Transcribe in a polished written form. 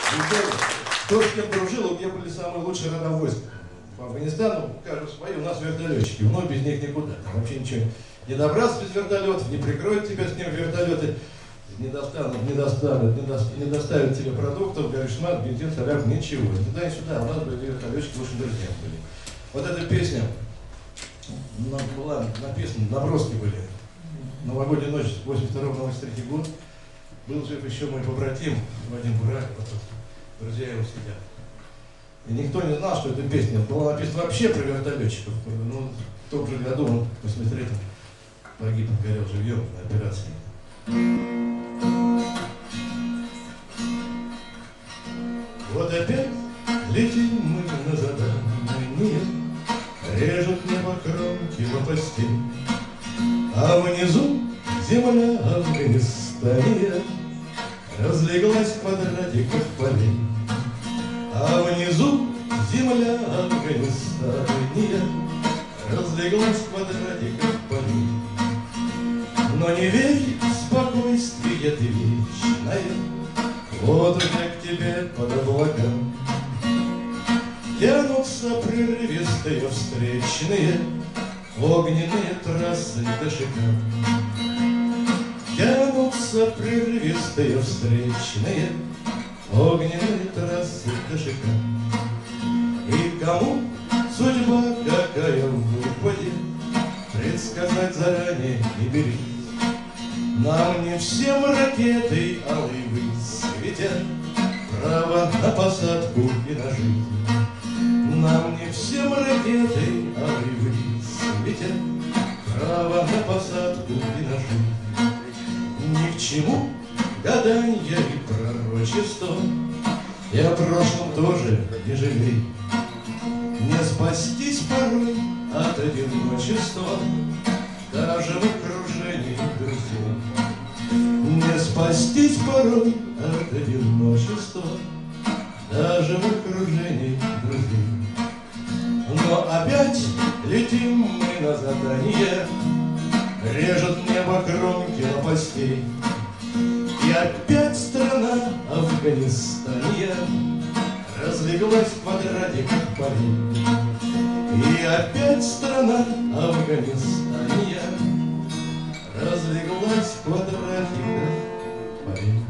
Кто с кем дружил, у меня были самые лучшие рода войск. По Афганистану, каждый свои, у нас вертолетчики, но без них никуда. Там вообще ничего не добраться без вертолетов, не прикроют тебя с ним вертолеты, не доставят тебе продуктов, говоришь, мат, бензин, соляр, ничего. Ни туда, ни сюда, у нас были вертолетчики, лучшие друзья были. Вот эта песня была написана, наброски были. Новогодняя ночь, 82-83 год. Был жив еще мой побратим Вадим Бурак, друзья его сидят. И никто не знал, что эта песня была написана вообще про вертолетчиков. Ну, в том же году он в 83-м погиб, горел живьем на операции. Вот опять летим мы на задание, режут небо кромки лопастей, а внизу земля Афганистания разлеглась в квадратиках полей. А внизу земля Афганистания разлеглась в квадратиках полей. Но не верь в спокойствие ты вечное, вот уже к тебе под облакам тянутся прерывистые встречные огненные трассы дошикам. Тянутся прерывистые встречные огненные трассы дошикам. И кому судьба какая выпадет, предсказать заранее не берись. Нам не всем ракетой алой высветят право на посадку и на жизнь. Нам не всем ракетой алой высветят право на посадку и на жизнь. Ни к чему гаданья и пророчество, и о прошлом тоже не жалей. Не спастись порой от одиночества, даже в окружении друзей. Не спастись порой от одиночества, даже в окружении друзей. Но опять летим мы на задание, режут небо кромки лопастей. И опять страна Афганистания разлеглась в квадратиках полей. И опять страна Афганистания разлеглась в квадратиках полей.